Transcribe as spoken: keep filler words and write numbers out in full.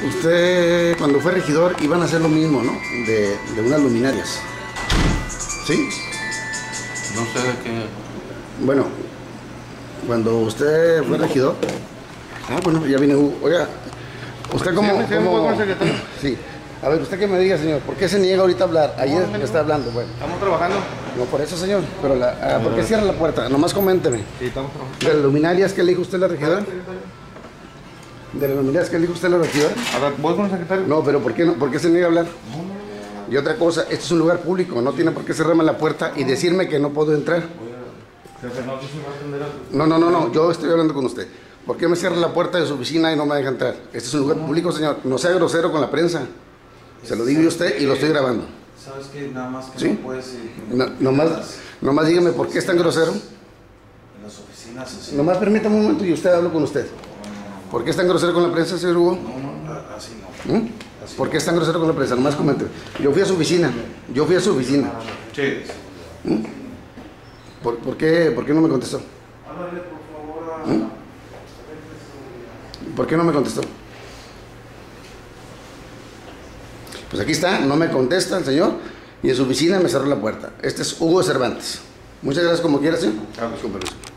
Usted, cuando fue regidor, iban a hacer lo mismo, ¿no? De, de unas luminarias. ¿Sí? No sé de qué. Bueno, cuando usted fue regidor... Ah, bueno, ya viene Hugo. Oiga, ¿usted cómo...? Sí, sí, cómo... secretario. Sí. A ver, usted que me diga, señor, ¿por qué se niega ahorita a hablar? Ayer No, me está hablando, bueno. Estamos trabajando. No, por eso, señor. Pero, la, ah, ¿por qué cierra la puerta? Nomás coménteme. Sí, estamos trabajando. ¿De las luminarias que le dijo usted la regidora? ¿De las luminarias que le dijo usted la regidora? Ahora, ¿voy con el secretario? No, pero ¿por qué, no, ¿por qué se niega a hablar? Y otra cosa, esto es un lugar público, no tiene por qué cerrarme la puerta y decirme que no puedo entrar. No, no, no, no, yo estoy hablando con usted. ¿Por qué me cierra la puerta de su oficina y no me deja entrar? Este es un lugar público, señor. No sea grosero con la prensa. Se lo digo yo a usted y lo estoy grabando. ¿Sabes qué? Nada más que ¿Sí? no puedes ir. No, nomás, nomás dígame por qué es tan grosero. En las oficinas así. Nomás permítame un momento y usted hablo con usted. ¿Por qué es tan grosero con la prensa, señor Hugo? No, no, a- así no. ¿Mm? ¿Por qué es tan grosero con la prensa? Nomás comente. Yo fui a su oficina. Yo fui a su oficina. Sí. ¿Mm? ¿Por, por qué, ¿Por qué no me contestó? Háblale, por favor, a... ¿Mm? ¿Por qué no me contestó? Pues aquí está, no me contesta el señor y en su oficina me cerró la puerta. Este es Hugo Cervantes. Muchas gracias, como quiera, señor. Claro. Con permiso.